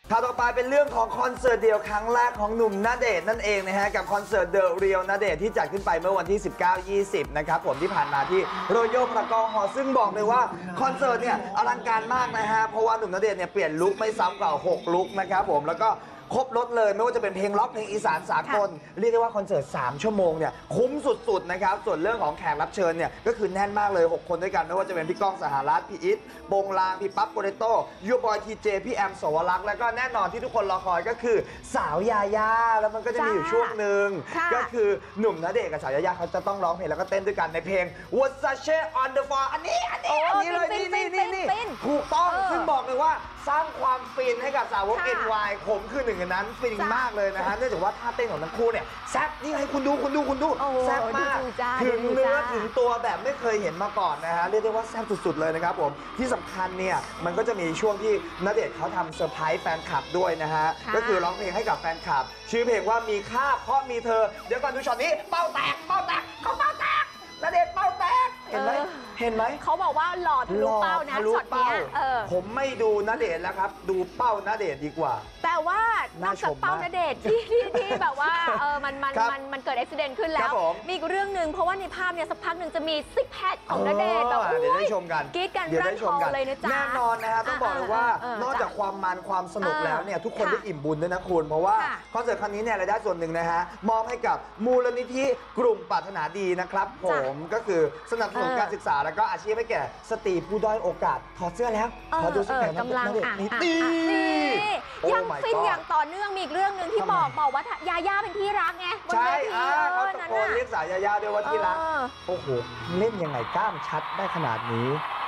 ข่าวต่อไปเป็นเรื่องของคอนเสิร์ตเดี่ยวครั้งแรกของหนุ่มณเดชน์นั่นเองนะฮะกับคอนเสิร์ต The Real ณเดชน์ที่จัดขึ้นไปเมื่อวันที่ 19-20 นะครับผมที่ผ่านมาที่โรโยพารากอนฮอลล์ซึ่งบอกเลยว่าคอนเสิร์ตเนี่ยอลังการมากนะฮะเพราะว่าหนุ่มณเดชน์เนี่ยเปลี่ยนลุคไม่ซ้ำกว่า6ลุคนะครับผมแล้วก็ครบรถเลยไม่ว่าจะเป็นเพลงล็อกเพลงอีสานสากลเรียกได้ว่าคอนเสิร์ต3ชั่วโมงเนี่ยคุ้มสุดๆนะครับส่วนเรื่องของแขกรับเชิญเนี่ยก็คือแน่นมากเลย6คนด้วยกันไม่ว่าจะเป็นพี่ก้องสหรัฐพี่อิทโปงลางพี่ปั๊บโปเตโต้ยูบอยทีเจพี่แอมสวรักษ์แล้วก็แน่นอนที่ทุกคนรอคอยก็คือสาวยาย่าแล้วมันก็จะมีอยู่ช่วงหนึ่งก็คือหนุ่มณเดชน์กับสาวยาย่าเขาจะต้องร้องเพลงแล้วก็เต้นด้วยกันในเพลง Versace on the floor อันนี้เลยนี่ถูกต้องซึ่งบอกเลยว่าสร้างความฟินให้กับสาวก NY ผมคือหนึ่งในนั้นฟินมากเลยนะฮะเนื่องจากว่าท่าเต้นของทั้งคู่เนี่ยแซ่บนี่ให้คุณดูแซ่บมากถึงเนื้อถึงตัวแบบไม่เคยเห็นมาก่อนนะฮะเรียกได้ว่าแซ่บสุดๆเลยนะครับผมที่สำคัญเนี่ยมันก็จะมีช่วงที่ณเดชน์เขาทำเซอร์ไพรส์แฟนคลับด้วยนะฮะก็คือร้องเพลงให้กับแฟนคลับชื่อเพลงว่ามีค่าเพราะมีเธอเดี๋ยวก่อนดูช็อตนี้เป้าแตกเขาเป้าแตกณเดชน์เป้าแตกเห็นไหมเขาบอกว่าหล่อทะลุเป้านะช็อตเนี้ยผมไม่ดูณเดชน์แล้วครับดูเป้าณเดชน์ดีกว่าแต่ว่านอกจากเป้าณเดชน์ที่แบบว่ามันเกิดอุบิเหตุขึ้นแล้วมีอีกเรื่องหนึ่งเพราะว่าในภาพเนี่ยสักพักหนึ่งจะมีซิกแพคของณเดชน์แบบเดี๋ยวได้ชมกันกรี๊ดกันรั่นคอเลยนะจ๊ะแน่นอนนะครับต้องบอกเลยว่านอกจากความมันความสนุกแล้วเนี่ยทุกคนได้อิ่มบุญด้วยนะคุณเพราะว่าคอนเสิร์ตครั้งนี้เนี่ยรายได้ส่วนหนึ่งนะฮะมอบให้กับมูลนิธิกลุ่มปรารถนาดีนะครับผมก็คือสนับสนุนการศึกษาแล้วก็อาชีพให้แก่สตรีผู้ด้อยโอกาสถอดเสื้อแล้วขอดูซิกแพคกำลังนี่ยังฟินอย่างต่อเนื่องมีอีกเรื่องหนึ่งที่บอกว่ายาย่าเป็นที่รักไงใช่เขาตะโกนเรียกสาวยาย่าด้วยว่าที่รักโอ้โหเล่นยังไงกล้ามชัดได้ขนาดนี้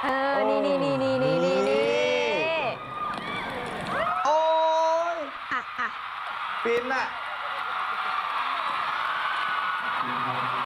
นี่โอ้ยฟินอะ